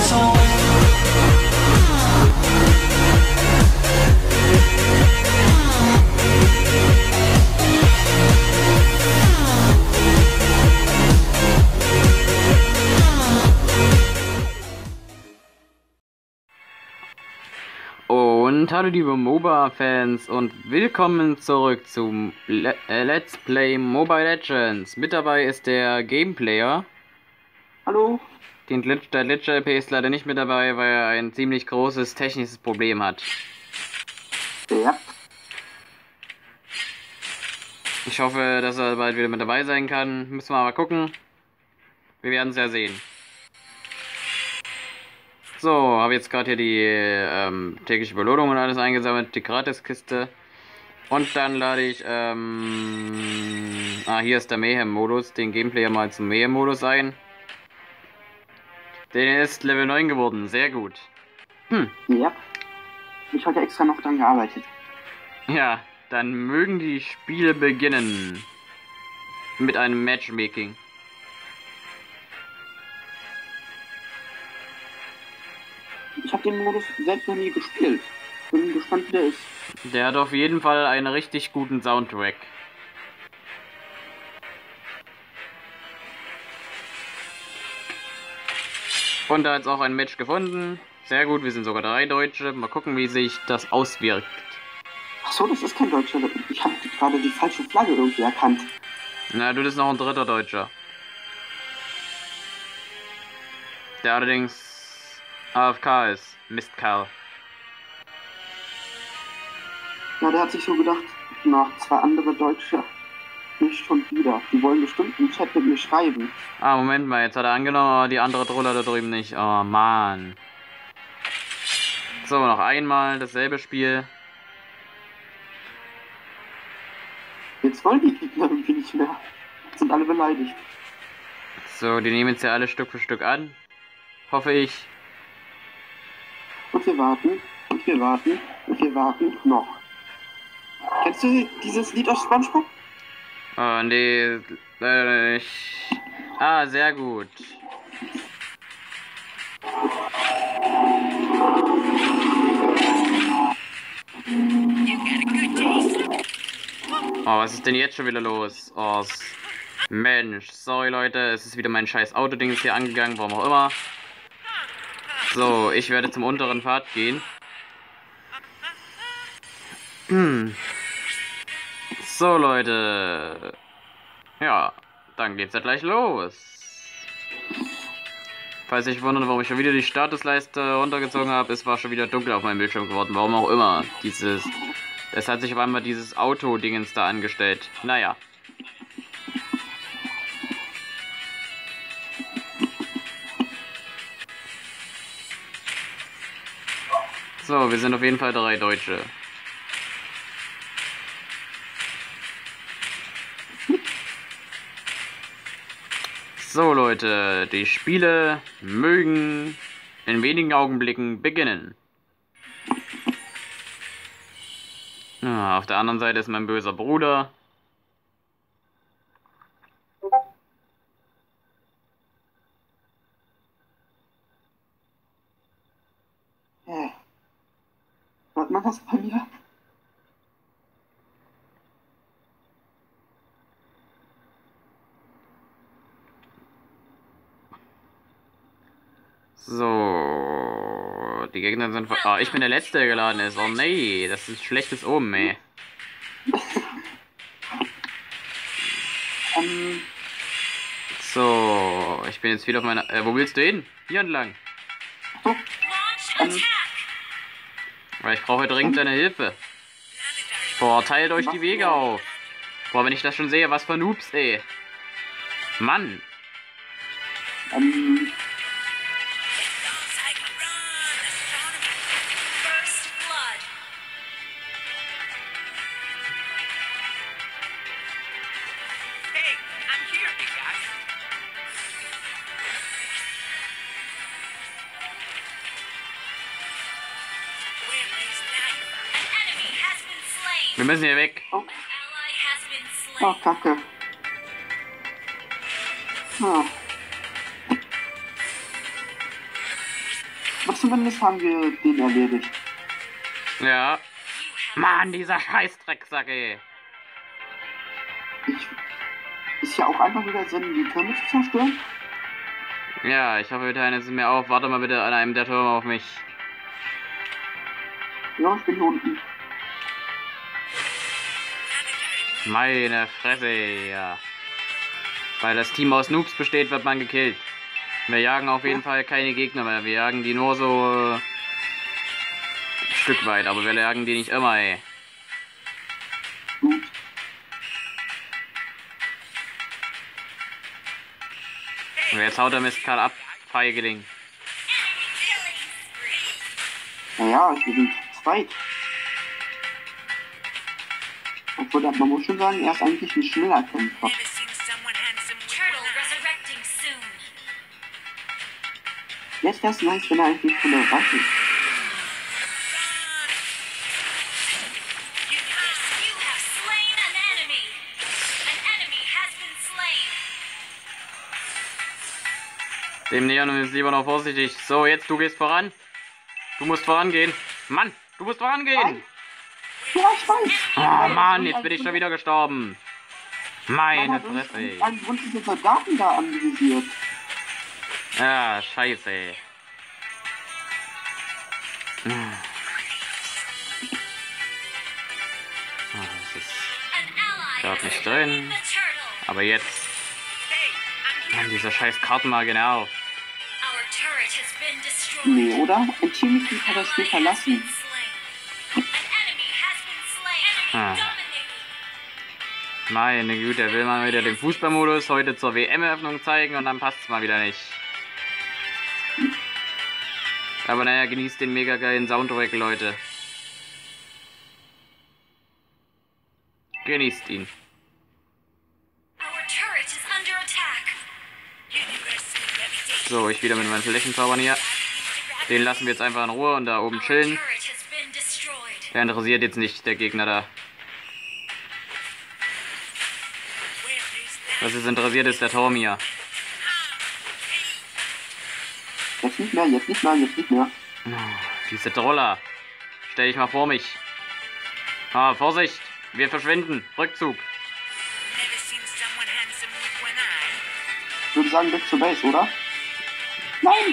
Und hallo liebe MOBA-Fans und willkommen zurück zum Let's Play Mobile Legends. Mit dabei ist der Gameplayer. Hallo. Der Glitch-LP ist leider nicht mit dabei, weil er ein ziemlich großes technisches Problem hat. Ja. Ich hoffe, dass er bald wieder mit dabei sein kann. Müssen wir mal gucken. Wir werden es ja sehen. So, habe jetzt gerade hier die tägliche Belohnung und alles eingesammelt, die Gratiskiste. Und dann lade ich, hier ist der Mayhem-Modus, den Gameplayer mal zum Mayhem-Modus ein. Der ist Level 9 geworden, sehr gut. Ja. Ich habe extra noch dran gearbeitet. Ja, dann mögen die Spiele beginnen. Mit einem Matchmaking. Ich habe den Modus selbst noch nie gespielt. Bin gespannt, wie der ist. Der hat auf jeden Fall einen richtig guten Soundtrack. Und da hat es auch ein Match gefunden. Sehr gut, wir sind sogar 3 Deutsche. Mal gucken, wie sich das auswirkt. Achso, das ist kein Deutscher. Ich habe gerade die falsche Flagge irgendwie erkannt. Na, du bist noch ein dritter Deutscher. Der allerdings AFK ist. Mistkerl. Ja, der hat sich so gedacht, noch 2 andere Deutsche. Nicht schon wieder. Die wollen bestimmt im Chat mit mir schreiben. Ah, Moment mal, jetzt hat er angenommen, aber die andere Troller da drüben nicht. Oh, Mann. So, noch einmal dasselbe Spiel. Jetzt wollen die Gegner irgendwie nicht mehr. Sind alle beleidigt. So, die nehmen jetzt ja alle Stück für Stück an. Hoffe ich. Und wir warten. Und wir warten. Und wir warten noch. Kennst du dieses Lied aus SpongeBob? Oh, nee, leider nicht. Ah, sehr gut. Oh, was ist denn jetzt schon wieder los? Oh, Mensch, sorry Leute, es ist wieder mein scheiß Autoding hier angegangen, warum auch immer. So, ich werde zum unteren Pfad gehen. So Leute. Ja, dann geht's ja gleich los. Falls ihr euch wundert, warum ich schon wieder die Statusleiste runtergezogen habe, es war schon wieder dunkel auf meinem Bildschirm geworden, warum auch immer. Es hat sich auf einmal dieses Auto-Dingens da angestellt. Naja. So, wir sind auf jeden Fall 3 Deutsche. So Leute, die Spiele mögen in wenigen Augenblicken beginnen. Ja, auf der anderen Seite ist mein böser Bruder. Hört man das bei mir? So, die Gegner sind... Oh, ich bin der Letzte, der geladen ist. Oh nee, das ist schlechtes Omen, ey. So, ich bin jetzt wieder auf meiner... wo willst du hin? Hier entlang. Weil ich brauche dringend deine Hilfe. Boah, teilt euch die Wege auf. Boah, wenn ich das schon sehe, was für Noobs, ey. Mann. Wir müssen hier weg. Oh, Kacke. zumindest haben wir den erledigt. Ja. Mann, dieser Scheißdrecksack, ey. Ist ja auch einfach wieder Sinn, die Türme zu zerstören. Ja, ich hoffe, wir teilen es mir auf. Warte mal bitte an einem der Türme auf mich. Ja, ich bin hier unten. Meine Fresse, ja. Weil das Team aus Noobs besteht, wird man gekillt. Wir jagen auf jeden Fall keine Gegner mehr. Wir jagen die nur so ein Stück weit, aber wir jagen die nicht immer, ey. Gut. Und jetzt haut der Mist Karl ab, Feigeling. Naja, wir sind zu zweit. Obwohl, man muss schon sagen, er ist eigentlich ein schneller Kämpfer. Jetzt wäre es nice, wenn er eigentlich von der Waffe ist. Dem nähern wir uns lieber noch vorsichtig. So, jetzt du gehst voran. Du musst vorangehen. Mann, du musst vorangehen. Ja, ich weiß. Oh Mann, jetzt bin ich schon wieder gestorben. Meine Man hat uns Fresse. einen bunten Soldaten da anvisiert. Ja, scheiße, ey. Oh, das ist gerade nicht drin. Aber jetzt. Mann, dieser scheiß Kartenmark genervt. Nee, oder? Ein Teammitglied hat das Spiel verlassen. Ah. Meine Güte, er will mal wieder den Fußballmodus heute zur WM-Eröffnung zeigen und dann passt es mal wieder nicht. Aber naja, genießt den mega geilen Soundtrack, Leute. Genießt ihn. So, ich wieder mit meinen Flächenzaubern hier. Den lassen wir jetzt einfach in Ruhe und da oben chillen. Der interessiert jetzt nicht, der Gegner da. Was es interessiert, ist der Turm hier. Jetzt nicht mehr, jetzt nicht mehr, jetzt nicht mehr. Diese Troller. Stell dich mal vor mich. Ah, Vorsicht. Wir verschwinden. Rückzug. Ich würde sagen, back to base, oder? Nein!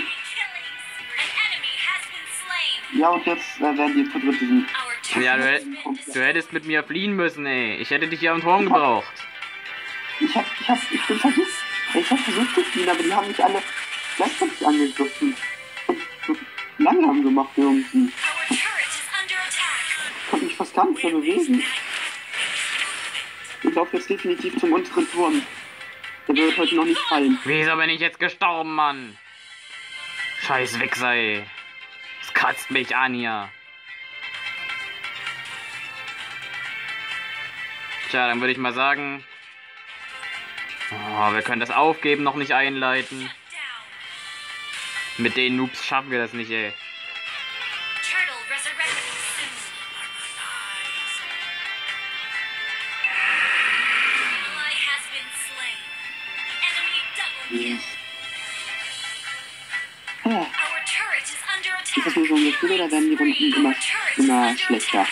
Ja, und jetzt werden die Verdrittlichen. Ja, du hättest mit mir fliehen müssen, ey. Ich hätte dich hier am Turm gebraucht. Ich bin versucht. Ich hab versucht zu fliehen, aber die haben mich alle gleichzeitig angegriffen. Und so langsam gemacht irgendwie. Ich konnte mich fast gar nicht mehr bewegen. Ich laufe jetzt definitiv zum unteren Turm. Der wird heute noch nicht fallen. Wieso bin ich jetzt gestorben, Mann? Scheiß Wichser, ey. Das kratzt mich an hier. Tja, dann würde ich mal sagen... Oh, wir können das Aufgeben noch nicht einleiten. Mit den Noobs schaffen wir das nicht, ey. Ist das nur so ein Gefühl oder werden die Runden immer schlechter?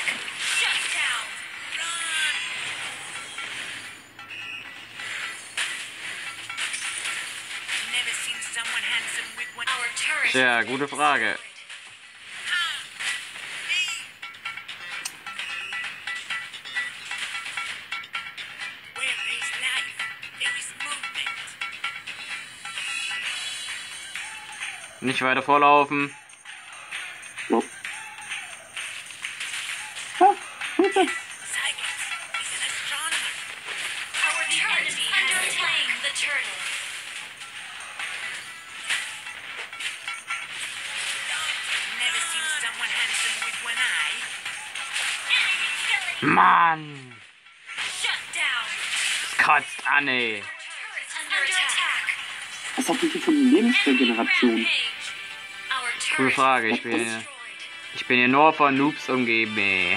Tja, gute Frage. Nicht weiter vorlaufen. So. Ah, Hilfe! Mann! Das kotzt an, ey. Was hat die hier für eine Lebensregeneration? Gute Frage, ich bin hier nur von Noobs umgeben, ey.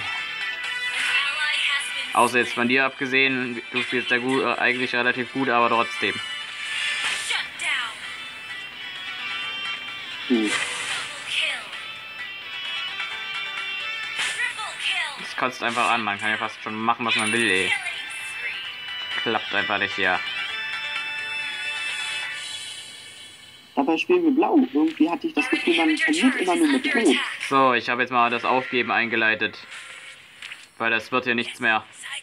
Außer jetzt von dir abgesehen, du spielst ja gut, eigentlich relativ gut, aber trotzdem. kotzt einfach an. Man kann ja fast schon machen, was man will, ey. Klappt einfach nicht, ja. Dabei spielen wir blau. Irgendwie hatte ich das Gefühl, man verliert immer nur mit Rot. So, ich habe jetzt mal das Aufgeben eingeleitet. Weil das wird hier nichts mehr.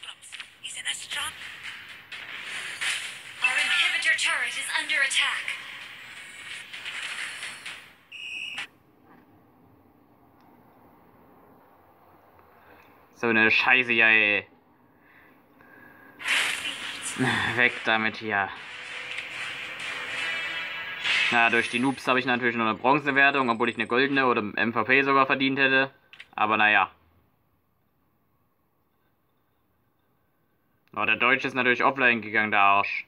So eine Scheiße, ja, ey. Weg damit hier. Na, durch die Noobs habe ich natürlich nur eine Bronzewertung, obwohl ich eine goldene oder MVP sogar verdient hätte. Aber naja. Oh, der Deutsche ist natürlich offline gegangen, der Arsch.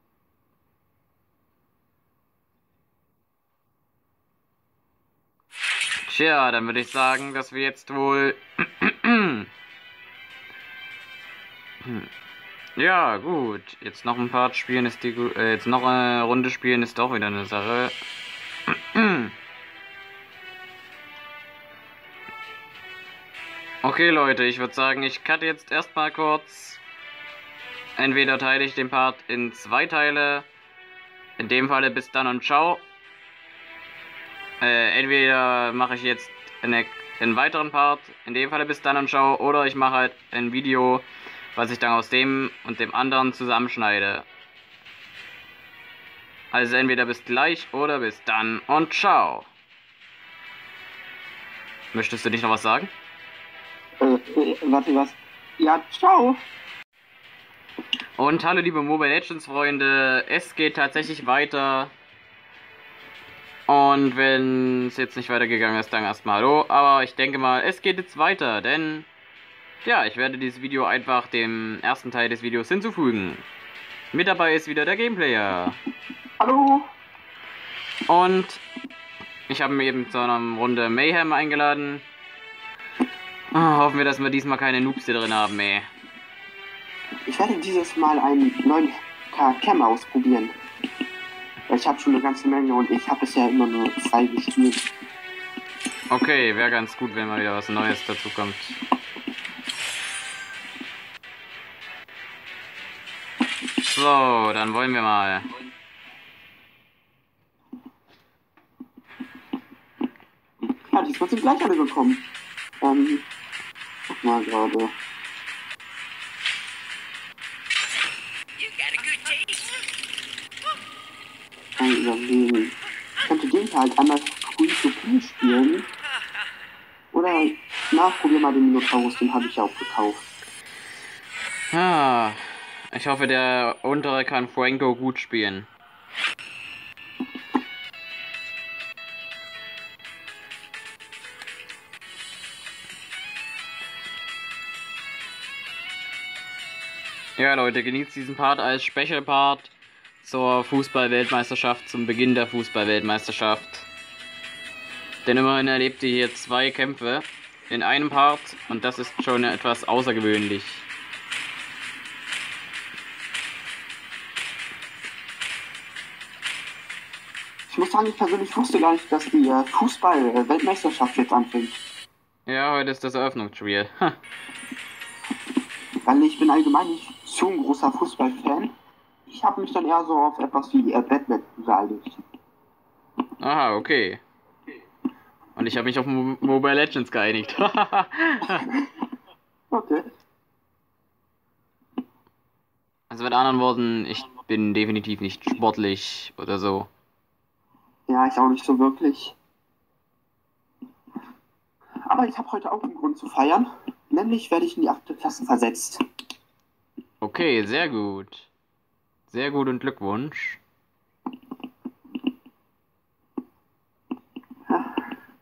Tja, dann würde ich sagen, dass wir jetzt wohl... Ja, gut. Jetzt noch ein Part spielen ist die... jetzt noch eine Runde spielen ist doch wieder eine Sache. Okay, Leute, ich würde sagen, ich cutte jetzt erstmal kurz. Entweder teile ich den Part in 2 Teile. In dem Falle bis dann und ciao. Entweder mache ich jetzt einen weiteren Part. In dem Falle bis dann und ciao. Oder ich mache halt ein Video, was ich dann aus dem und dem anderen zusammenschneide. Also entweder bis gleich oder bis dann und ciao. Möchtest du nicht noch was sagen? Warte, was? Ja, ciao. Und hallo liebe Mobile Legends Freunde, es geht tatsächlich weiter. Und wenn es jetzt nicht weitergegangen ist, dann erstmal hallo. Aber ich denke mal, es geht jetzt weiter, denn ja, ich werde dieses Video einfach dem ersten Teil des Videos hinzufügen. Mit dabei ist wieder der Gameplayer. Hallo. Und ich habe mir eben zu einer Runde Mayhem eingeladen. Hoffen wir, dass wir diesmal keine Noobs hier drin haben, ey. Ich werde dieses Mal einen neuen Cam ausprobieren. Ich habe schon eine ganze Menge und ich habe bisher immer nur 2 gespielt. Okay, wäre ganz gut, wenn mal wieder was Neues dazu kommt. So, dann wollen wir mal. Ja, diesmal sind gleich alle gekommen. Guck mal gerade. Mal überlegen. Ich könnte den halt einmal Free-to-Play spielen. Oder probier mal den Minotaurus, den habe ich ja auch gekauft. Ah, ich hoffe, der untere kann Franco gut spielen. Ja, Leute, genießt diesen Part als Special-Part zur Fußball-Weltmeisterschaft, zum Beginn der Fußball-Weltmeisterschaft. Denn immerhin erlebt ihr hier 2 Kämpfe in einem Part und das ist schon etwas außergewöhnlich. Ich muss sagen, ich persönlich wusste gar nicht, dass die Fußball-Weltmeisterschaft jetzt anfängt. Ja, heute ist das Eröffnungsspiel. Weil ich bin allgemein nicht so ein großer Fußballfan. Ich habe mich dann eher so auf etwas wie Batman geeinigt. Aha, okay. Und ich habe mich auf Mobile Legends geeinigt. Okay. Also mit anderen Worten, ich bin definitiv nicht sportlich oder so. Ja, ich auch nicht so wirklich. Aber ich habe heute auch einen Grund zu feiern. Nämlich werde ich in die 8. Klasse versetzt. Okay, sehr gut. Sehr gut und Glückwunsch. Ja.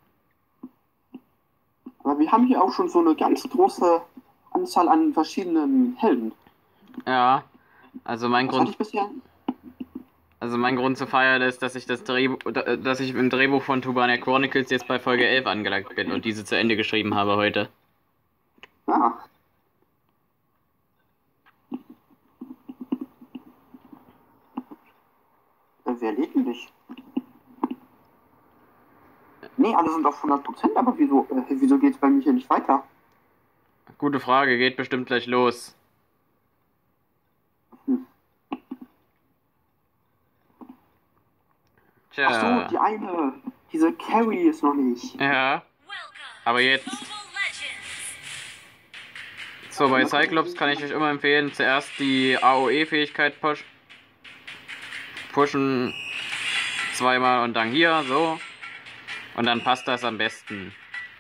Aber wir haben hier auch schon so eine ganz große Anzahl an verschiedenen Helden. Ja, also mein Das hatte Grund, ich bisher. also mein Grund zu feiern ist, dass ich dass ich im Drehbuch von Tubania Chronicles jetzt bei Folge 11 angelangt bin und diese zu Ende geschrieben habe heute. Ja. Wer lädt denn dich? Nee, alle sind auf 100%, aber wieso geht's bei mir hier nicht weiter? Gute Frage, geht bestimmt gleich los. Tja. Ach so, die eine. Diese Carrie ist noch nicht. Ja. Aber jetzt. So, bei Cyclops kann ich euch immer empfehlen, zuerst die AOE-Fähigkeit pushen. Zweimal und dann hier, so. Und dann passt das am besten.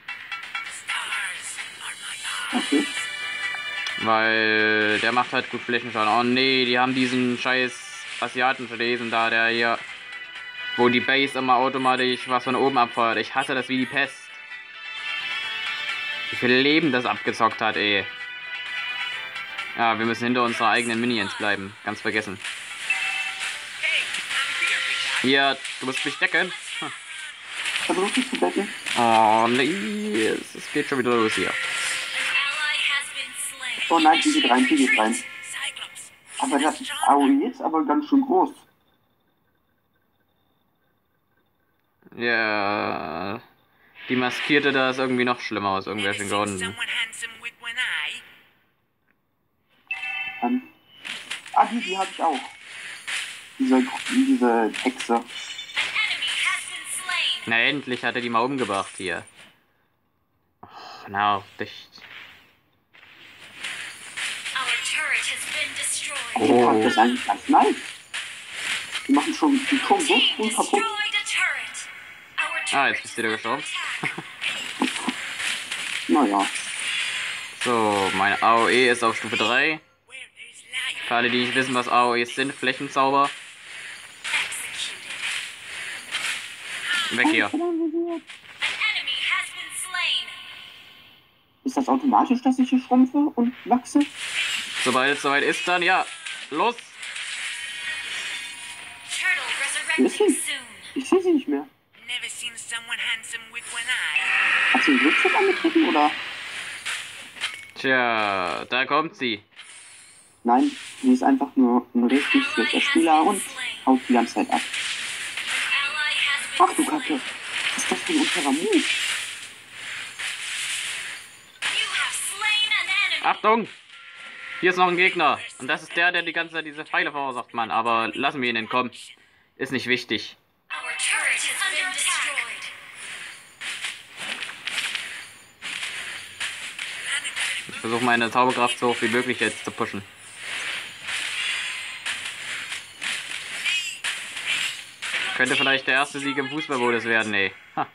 Okay. Weil der macht halt gut Flächenschaden. Oh nee, die haben diesen scheiß asiatischen Lesen da, der hier, wo die Base immer automatisch was von oben abfeuert. Ich hasse das wie die Pest. Wie viel Leben das abgezockt hat, ey. Ja, wir müssen hinter unseren eigenen Minions bleiben. Ganz vergessen. Hier, du musst mich decken. Versuch dich zu decken. Oh nee, es geht schon wieder los hier. Oh nein, die geht rein. Aber das AOE ist aber ganz schön groß. Ja, die Maskierte da ist irgendwie noch schlimmer aus irgendwelchen Gründen. Die habe ich auch. Diese Hexe. Na endlich hat er die mal umgebracht hier. Oh, na, dicht. Oh, das ist eigentlich ganz nice. Die machen schon so früh kaputt. Ah, jetzt bist du wieder gestorben. Naja. So, meine AOE ist auf Stufe 3. Für alle, die nicht wissen, was AOEs sind, Flächenzauber. Weg hier. Ist das automatisch, dass ich hier schrumpfe und wachse? Sobald es soweit ist, dann ja. Los! Wo ist sie? Ich sehe sie nicht mehr. Hat sie einen Glückschutz angetreten oder? Tja, da kommt sie. Nein, sie ist einfach nur ein richtig schlechter Spieler und haut die ganze Zeit ab. Ach du Kacke, was ist das für ein unfairer Move? Achtung! Hier ist noch ein Gegner. Und das ist der die ganze Zeit diese Pfeile verursacht, Mann. Aber lassen wir ihn entkommen. Ist nicht wichtig. Ich versuche meine Zauberkraft so hoch wie möglich jetzt zu pushen. Könnte vielleicht der erste Sieg im Fußballmodus werden, ey. Ha.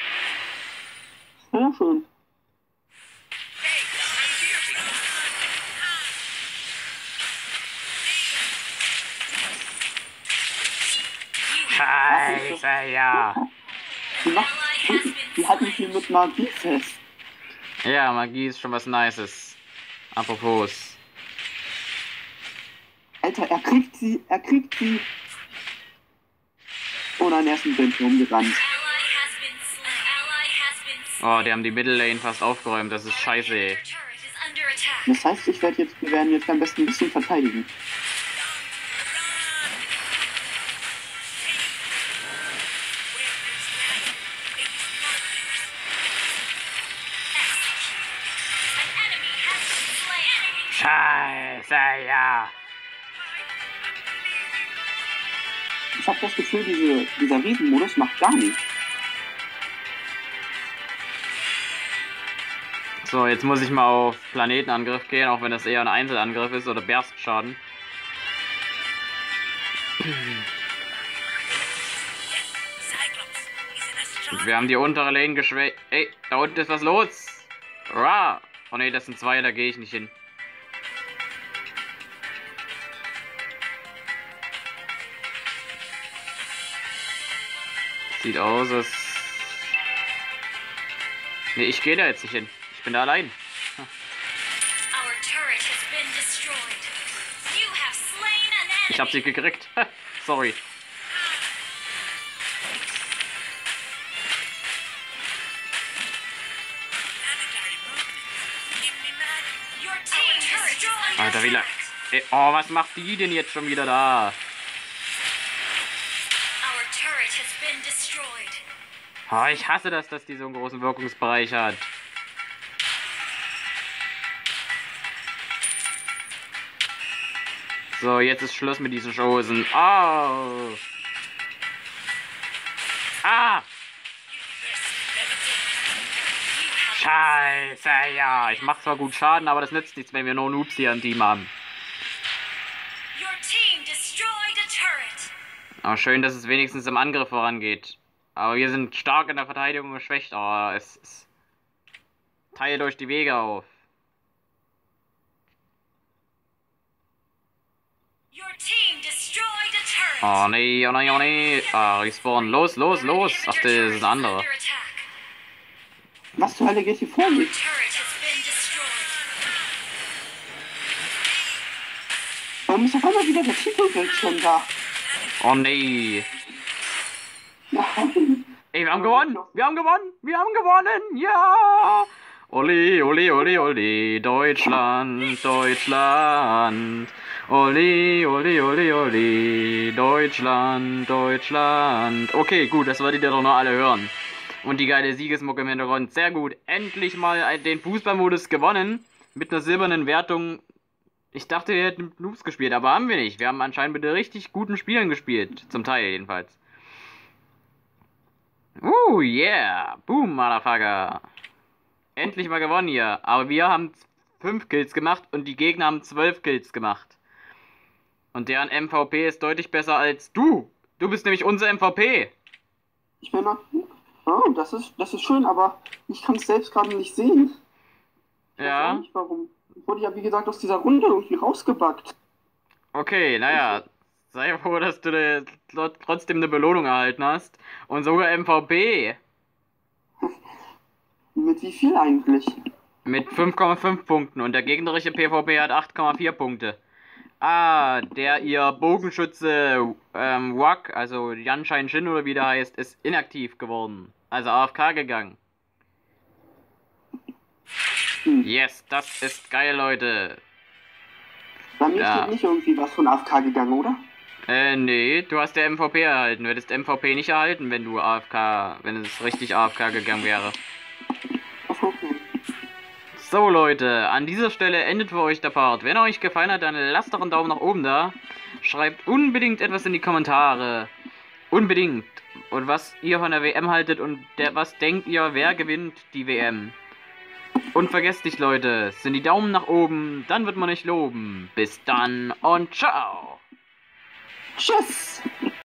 Sehr schön. Scheiße, ja. Die hat mich hier mit Magie fest. Ja, Magie ist schon was Nices. Apropos. Alter, er kriegt sie. Oh nein, er ist ein Bild rumgerannt. Oh, die haben die Middle Lane fast aufgeräumt. Das ist scheiße, ey. Das heißt, wir werden jetzt am besten ein bisschen verteidigen. Scheiße, ja. Ich habe das Gefühl, dieser Riesenmodus macht gar nichts. So, jetzt muss ich mal auf Planetenangriff gehen, auch wenn das eher ein Einzelangriff ist oder Berstschaden. Und wir haben die untere Lane geschwächt. Ey, da unten ist was los. Ra. Oh ne, das sind zwei, da gehe ich nicht hin. Sieht aus, als... Ne, ich gehe da jetzt nicht hin. Ich bin da allein. Ich hab sie gekriegt. Sorry. Alter, wie lange... Oh, was macht die denn jetzt schon wieder da? Oh, ich hasse das, dass die so einen großen Wirkungsbereich hat. So, jetzt ist Schluss mit diesen Chosen. Oh. Ah! Scheiße, ja. Ich mach zwar gut Schaden, aber das nützt nichts, wenn wir nur Noobs hier im Team haben. Aber schön, dass es wenigstens im Angriff vorangeht. Aber wir sind stark in der Verteidigung geschwächt. Oh, es teilt euch die Wege auf. Oh nee, oh nee, oh nee. Ah, respawn. Los, los, los. Ach, das ist ein anderer. Was zur Hölle geht hier vor sich? Warum ist auf einmal wieder der Titelbildschirm da? Oh nee. Nein. Ey, wir haben gewonnen! Wir haben gewonnen! Wir haben gewonnen! Ja! Ole, ole, ole, ole, Deutschland, Deutschland. Ole, ole, ole, ole, Deutschland, Deutschland. Okay, gut, das werdet ihr doch noch alle hören. Und die geile Siegesmucke im Hintergrund. Sehr gut. Endlich mal den Fußballmodus gewonnen. Mit einer silbernen Wertung. Ich dachte, wir hätten Noobs gespielt, aber haben wir nicht. Wir haben anscheinend mit richtig guten Spielen gespielt. Zum Teil jedenfalls. Yeah. Boom, Motherfucker. Endlich mal gewonnen hier. Aber wir haben 5 Kills gemacht und die Gegner haben 12 Kills gemacht. Und deren MVP ist deutlich besser als du. Du bist nämlich unser MVP. Ich meine, oh, das ist schön, aber ich kann es selbst gerade nicht sehen. Ich weiß auch nicht warum. Ich wurde ja, wie gesagt, aus dieser Runde irgendwie rausgebackt. Okay, naja. Sei froh, dass du trotzdem eine Belohnung erhalten hast. Und sogar MVP. Mit wie viel eigentlich? Mit 5,5 Punkten. Und der gegnerische PvP hat 8,4 Punkte. Ah, ihr Bogenschütze Wak, also Yan Shin oder wie der heißt, ist inaktiv geworden. Also AFK gegangen. Yes, das ist geil, Leute. Bei mir steht nicht irgendwie was von AFK gegangen, oder? Nee, du hast der MVP erhalten. Du hättest MVP nicht erhalten, wenn du wenn es richtig AFK gegangen wäre. Okay. So Leute, an dieser Stelle endet für euch der Part. Wenn er euch gefallen hat, dann lasst doch einen Daumen nach oben da. Schreibt unbedingt etwas in die Kommentare. Unbedingt. Und was ihr von der WM haltet und was denkt ihr, wer gewinnt die WM. Und vergesst nicht Leute, sind die Daumen nach oben, dann wird man euch loben. Bis dann und ciao. Tschüss.